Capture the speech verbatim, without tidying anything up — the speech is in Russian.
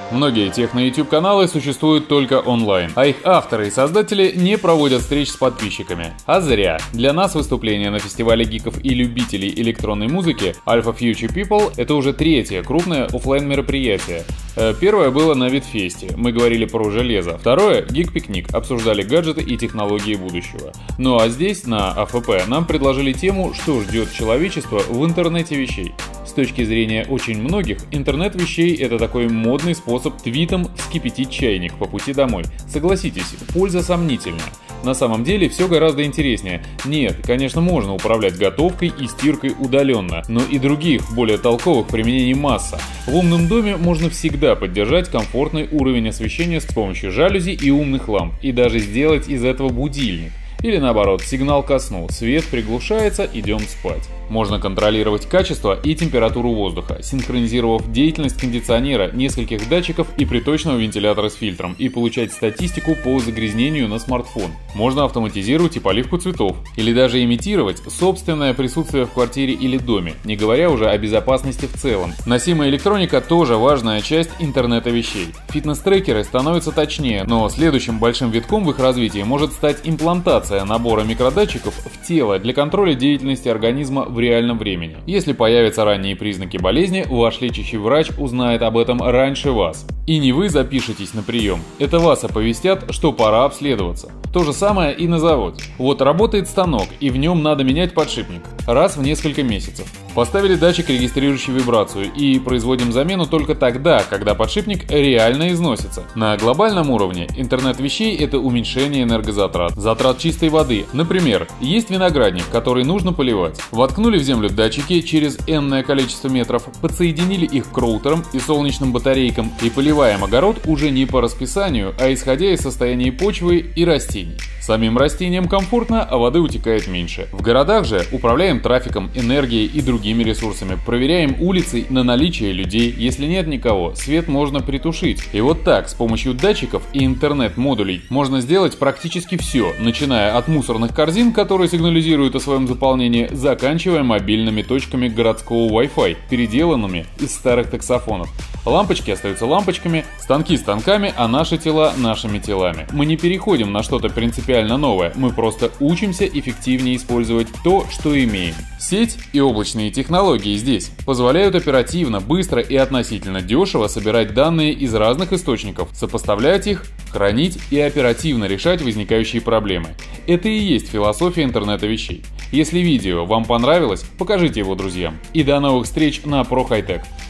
Многие техно-YouTube-каналы существуют только онлайн, а их авторы и создатели не проводят встреч с подписчиками. А зря. Для нас выступление на фестивале гиков и любителей электронной музыки Alpha Future People — это уже третье крупное офлайн мероприятие. Первое было на Витфесте, мы говорили про железо. Второе — Гик-пикник, обсуждали гаджеты и технологии будущего. Ну а здесь, на а эф пэ, нам предложили тему, что ждет человечество в интернете вещей. С точки зрения очень многих, интернет вещей — это такой модный способ твитом вскипятить чайник по пути домой. Согласитесь, польза сомнительная. На самом деле все гораздо интереснее. Нет, конечно, можно управлять готовкой и стиркой удаленно, но и других, более толковых применений масса. В умном доме можно всегда поддержать комфортный уровень освещения с помощью жалюзи и умных ламп, и даже сделать из этого будильник. Или наоборот, сигнал ко сну, свет приглушается, идем спать. Можно контролировать качество и температуру воздуха, синхронизировав деятельность кондиционера, нескольких датчиков и приточного вентилятора с фильтром, и получать статистику по загрязнению на смартфон. Можно автоматизировать и поливку цветов, или даже имитировать собственное присутствие в квартире или доме, не говоря уже о безопасности в целом. Носимая электроника тоже важная часть интернета вещей. Фитнес-трекеры становятся точнее, но следующим большим витком в их развитии может стать имплантация набора микродатчиков в тело для контроля деятельности организма в реальном времени. Если появятся ранние признаки болезни, ваш лечащий врач узнает об этом раньше вас. И не вы запишетесь на прием. Это вас оповестят, что пора обследоваться. То же самое и на заводе. Вот работает станок, и в нем надо менять подшипник. Раз в несколько месяцев. Поставили датчик, регистрирующий вибрацию, и производим замену только тогда, когда подшипник реально износится. На глобальном уровне интернет вещей — это уменьшение энергозатрат, затрат чистой воды. Например, есть виноградник, который нужно поливать. Воткнули в землю датчики через энное количество метров, подсоединили их к роутерам и солнечным батарейкам, и поливаем огород уже не по расписанию, а исходя из состояния почвы и растений. Самим растениям комфортно, а воды утекает меньше. В городах же управляем трафиком, энергией и другими ресурсами, проверяем улицы на наличие людей. Если нет никого, свет можно притушить. И вот так, с помощью датчиков и интернет-модулей, можно сделать практически все, начиная от мусорных корзин, которые сигнализируют о своем заполнении, заканчивая мобильными точками городского Wi-Fi, переделанными из старых таксофонов. Лампочки остаются лампочками, станки станками, а наши тела нашими телами. Мы не переходим на что-то принципиально новое, мы просто учимся эффективнее использовать то, что имеем. Сеть и облачные технологии здесь позволяют оперативно, быстро и относительно дешево собирать данные из разных источников, сопоставлять их, хранить и оперативно решать возникающие проблемы. Это и есть философия интернета вещей. Если видео вам понравилось, покажите его друзьям. И до новых встреч на ProHiTech.